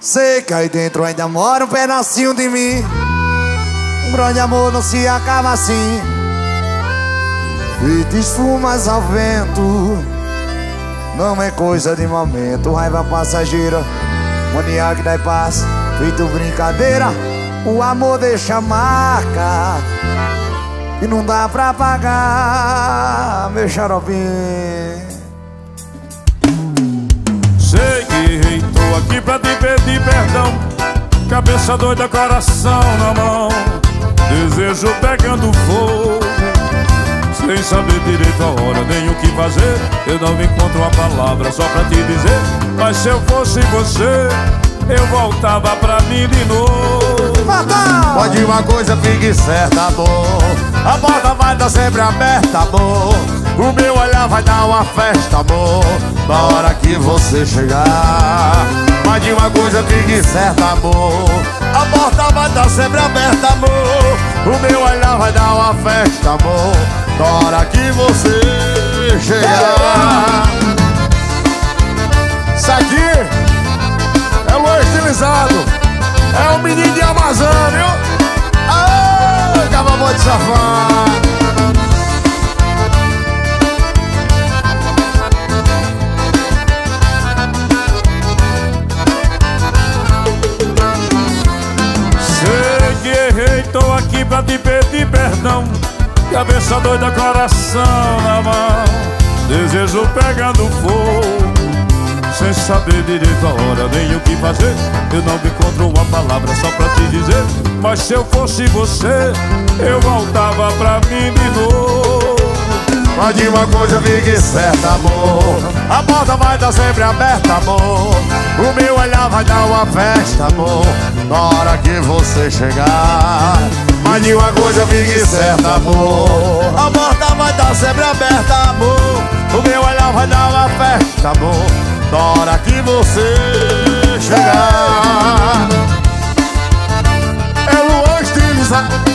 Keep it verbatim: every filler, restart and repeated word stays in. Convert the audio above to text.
Sei que aí dentro ainda mora um pedacinho de mim. Um grande amor não se acaba assim, feito esfumas ao vento. Não é coisa de momento, raiva passageira, mania que dá e paz, feito brincadeira. O amor deixa marca e não dá pra pagar, meu xaropinho. Sei que errei, tô aqui pra te pedir perdão. Cabeça doida, coração na mão, desejo pegando fogo, sem saber direito a hora nem o que fazer. Eu não encontro uma palavra só pra te dizer, mas se eu fosse você, eu voltava pra mim de novo. Pode uma coisa, fique certa, amor, a porta vai estar sempre aberta, amor. O meu olhar vai dar uma festa, amor, na hora que você chegar. Mas de uma coisa, fique certa, amor, a porta vai estar sempre aberta, amor. O meu olhar vai dar uma festa, amor, na hora que você chegar. Isso aqui é o estilizado, é o menino de Amazônia, viu? Aê, cavalo de safado. Sei que errei, tô aqui pra te pedir perdão. Cabeça doida, coração na mão, desejo pegando fogo, sem saber direito a hora nem o que fazer. Eu não encontro uma palavra só pra te dizer, mas se eu fosse você, eu voltava pra mim de novo. Mas de uma coisa, fique certa, amor, a porta vai estar sempre aberta, amor. O meu olhar vai dar uma festa, amor, na hora que você chegar. Mas de uma coisa, fique certa, amor, a porta vai estar sempre aberta, amor. O meu olhar vai dar uma festa, amor, na hora que você chegar. É Luan estilizado.